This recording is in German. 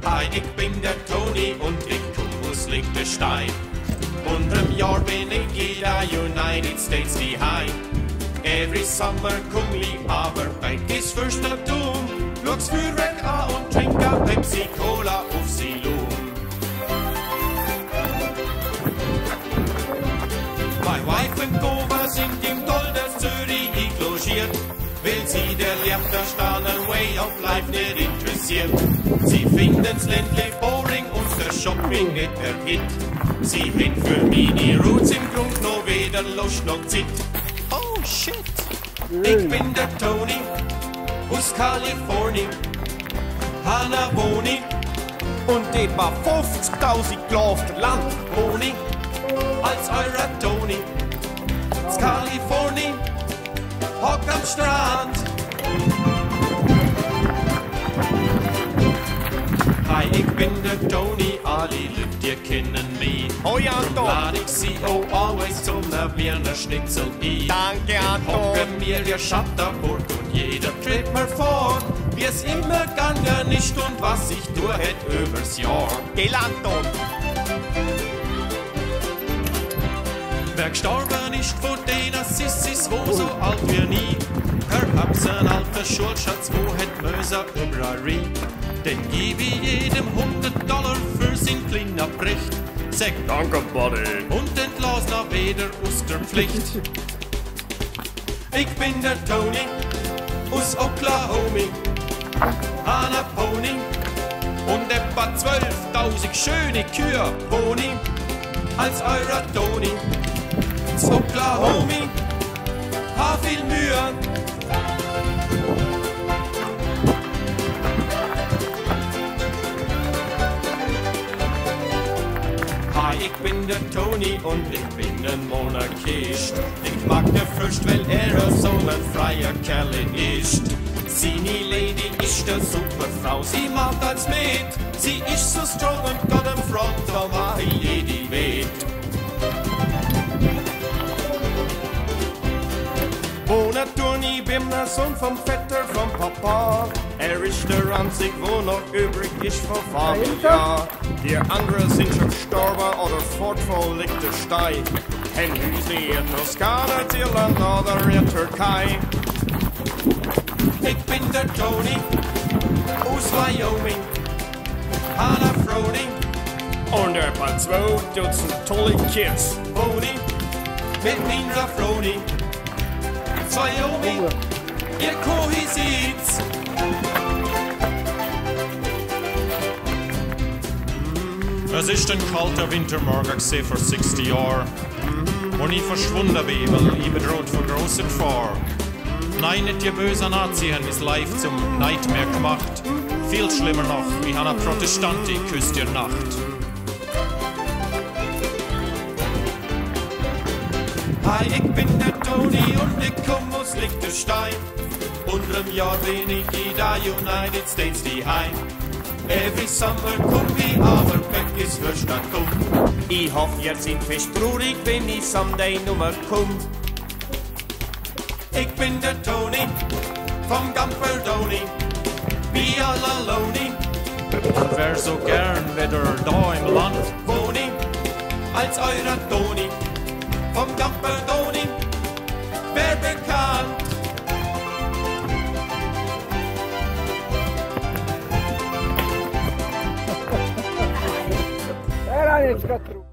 Hi, ich bin der Toni und ich komm aus Liechtenstein. Unterm Jahr bin ich in der United States die Heim. Every summer komm ich aber bei Kiss fürst Tum. Schau's Feuerwerk an und trink a Pepsi Cola auf sie Lum. My wife und Gova sind im Golden Zürich logiert, weil sie der Liechtensteiner Way of Life nicht interessiert. Sie finden's ländlich boring und der Shopping nicht der Hit. Sie hin für meine Roots im Grund noch weder Lust noch Zeit. Oh shit! Ich bin der Toni aus Kalifornien, Hanna Wohni und etwa 50.000 Kilometer Land wohni als eurer Toni. Z Kalifornien, hock am Strand. Hi, ich bin der Toni, alle Leute kennen mich. Hoi Anton! Lad ich sie auch always zum Wiener Schnitzel ein. Danke Anton! Hocke mir der Schattenburg und jeder tritt mir vor, wie es immer gegangen ist und was ich tue hätt übers Jahr. Gell Anton! Wer gestorben ist vor denen Sissis, wo so alt wie nie, hab's ein alter Schulschatz, wo hätt Möser überall rein. Den gib ich jedem $100 für sein kleiner Bricht. Sag Danke, Buddy! und entlass noch weder aus der Pflicht. Ich bin der Toni aus Oklahoma, Hanna Pony und etwa 12.000 schöne Kühe wohni als eurer Toni. Z Oklahoma, ha viel Mühe. Hi, ich bin der Toni und ich bin ein Monarchist. Ich mag der Fürst, weil so ein freier Kerl ist. Seine Lady ist eine super Frau, sie macht als mit. Sie ist so strong und got im Front, da mach ich jede weht. Ohne Toni bin der Sohn vom Vetter vom Papa. Ist der einzig, wo noch übrig ist von Familie. Die anderen sind schon gestorben oder fort von Liechtenstein. Ein Hüse in Toskana, Irland oder in Türkei. Ich bin der Toni aus Wyoming, Hanna Froning Und etwa 2 Dutzend tolle Kids. Pony mit meiner Froni. Wyoming, ihr Kohesitz. Es ist ein kalter Wintermorgen gesehen vor 60 Jahren, wo ich verschwunden bin, weil ich bedroht von großer Gefahr. Nein, nicht die bösen Nazis haben mein Life zum Nightmare gemacht. Viel schlimmer noch, wie eine Protestantin küsst ihr Nacht. Hi, ich bin der Toni und ich komm aus Liechtenstein. Unterm Jahr bin ich in der United States die Heim. Every summer komm ich, aber weg ist fürst komm. Ich hoffe, ihr seid fest traurig, wenn ich someday nummer komm. Ich bin der Toni vom Gamperdoni, wie Allaloni. Und wär so gern wieder da im Land wohni, als eurer Toni vom Gamperdoni, wär bekannt. Era jetzt